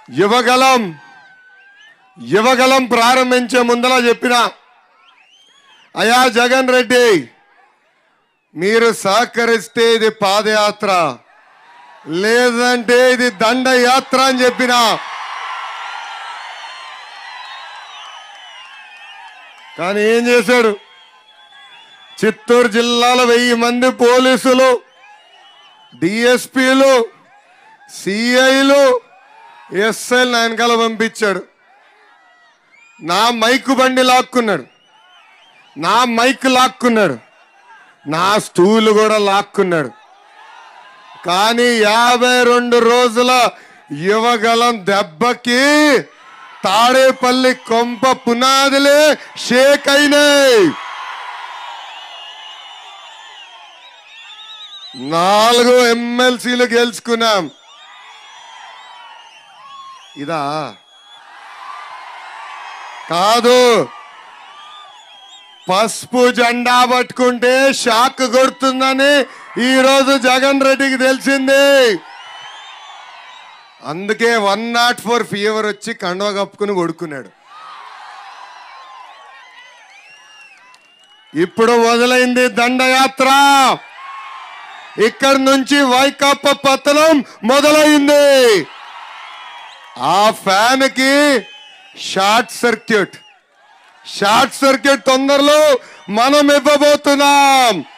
యువగలం యువగలం ప్రారంభించే ముందలా చెప్పిన అయ్యా జగన్ రెడ్డి మీరు సహకరిస్తే ఇది పాదయాత్ర లేదంటే ఇది దండయాత్ర అని చెప్పిన కానీ ఏం చేశాడు చిత్తూరు జిల్లాలో 1000 మంది పోలీసులు డిఎస్పీలు సిఐలు ఎస్ఐలు వెనకాల పంపించాడు నా మైకు బండి లాక్కున్నాడు నా మైక్ లాక్కున్నాడు నా స్టూల్ కూడా లాక్కున్నాడు కానీ 52 రోజుల యువగలం దెబ్బకి తాడేపల్లి కొంప పునాదులే షేక్ అయినాయి 4 ఎమ్మెల్సీలు గెలుచుకున్నాం ఇదా కాదు పసుపు జెండా పట్టుకుంటే షాక్ కొడుతుందని ఈరోజు జగన్ రెడ్డికి తెలిసింది అందుకే 104 ఫీవర్ వచ్చి కండువ కప్పుకుని కొడుకున్నాడు ఇప్పుడు మొదలైంది దండయాత్ర ఇక్కడి నుంచి వైకాపా పతనం మొదలైంది ఆ ఫ్యాన్ కి షార్ట్ సర్క్యూట్ తొందరలో మనం ఇవ్వబోతున్నాం